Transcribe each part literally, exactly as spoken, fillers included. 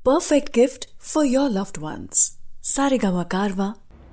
perfect gift for your loved ones. Saregama Karwa.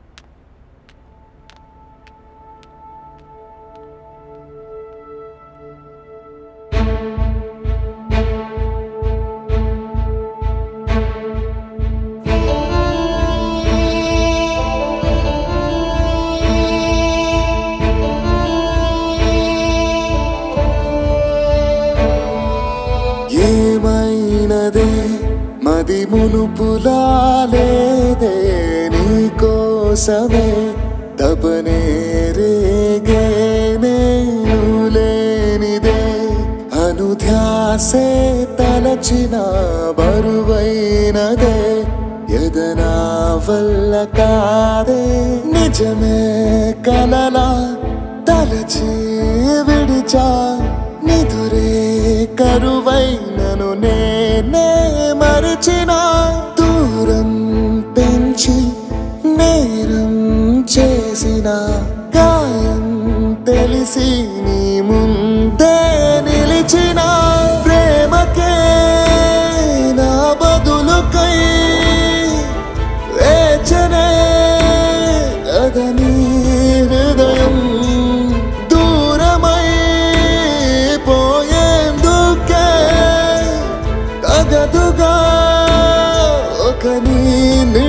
మది మునుపులా లేదే నీ కోసమే తపనే రేగే నేను లేనిదే అనుధ్యాసే తలచిన బరువైనదే ఎదనా వల్ల కాదే నిజమే కలలా తలచి విడిచా నిదురే కరువైనను నేనే మరిచిన దూరం పెంచి నేరం చేసిన గాయం తెలిసి నీ ముందే నిలిచిన ప్రేమకే నా బదులుకై వేచనే అదని హృదయం దూరమై పోయేందుకే తగదుగా ఒక నీ